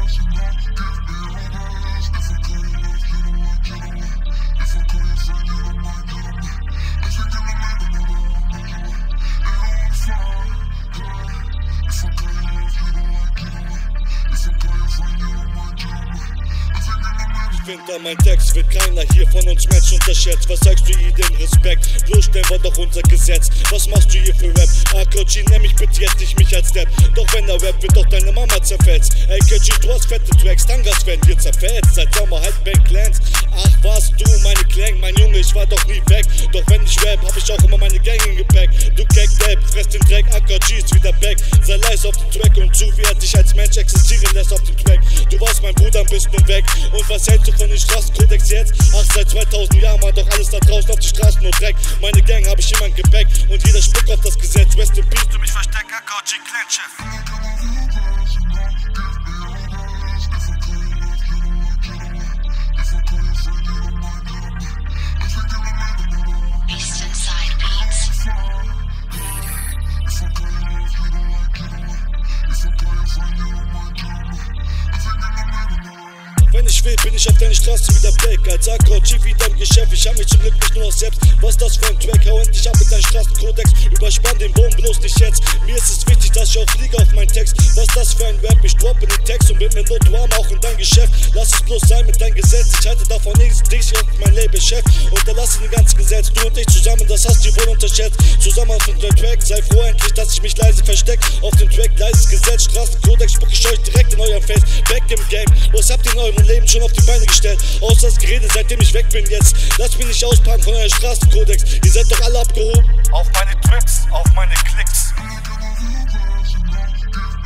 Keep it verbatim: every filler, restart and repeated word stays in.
An mein Text wird keiner hier von uns Mensch unterschätzt. Was sagst du jedem Respekt? Bloßstellen war doch unser Gesetz. Was machst du hier für Rap? AkOg, nenn mich bitte jetzt nicht mich als Depp. Doch wenn der Rap wird doch deine Mama zerfetzt. AkOg, du hast fette Tracks, Tangas werden dir zerfetzt. Seit Sommer halt Backlands. Ach was du, meine Klang, mein Junge, ich war doch nie weg. Doch wenn ich rap, hab ich auch immer meine Gang im Gepäck. Du Keck-Depp, fress den Dreck, AkOg ist wieder back. Sei leise auf dem Track und zu, wie er dich als Mensch existieren lässt auf dem Track. Du warst mein Bruder, bist nun weg. Und was hältst du von den Straßenkodex jetzt? Ach, seit zweitausend Jahren war doch alles da draußen auf die Straßen nur Dreck. Meine Gang hab ich immer im Gepäck und jeder spuckt auf das Gesetz. Rest in Peace, du mich versteck, AkOg, Clan-Chef. Wenn ich will, bin ich auf deine Straße wieder back. Als AkOg wieder im Geschäft. Ich hab mich zum Glück nicht nur noch selbst. Was das für ein Track? Hau endlich ab mit deinem Straßenkodex. Überspann den Bogen bloß nicht jetzt. Mir ist es wichtig, dass ich auch fliege auf meinen Text. Was das für ein Rap? Ich droppe den Text und bin mit Not du arm auch in dein Geschäft. Lass es bloß sein mit deinem Gesetz. Ich halte davon nichts, dich und mein Labelchef. Unterlasse den ganzen Gesetz. Du und ich zusammen, das hast du wohl unterschätzt. Zusammen auf dem Track. Sei froh endlich, dass ich mich leise versteck. Auf dem Track, leises Gesetz. Straßenkodex spuck ich euch direkt in euer Face. Back im Game. Was habt ihr in eurem Leben schon auf die Beine gestellt? Außer das Gerede, seitdem ich weg bin jetzt. Lasst mich nicht auspacken von eurem Straßenkodex. Ihr seid doch alle abgehoben. Auf meine Trips, auf meine Klicks.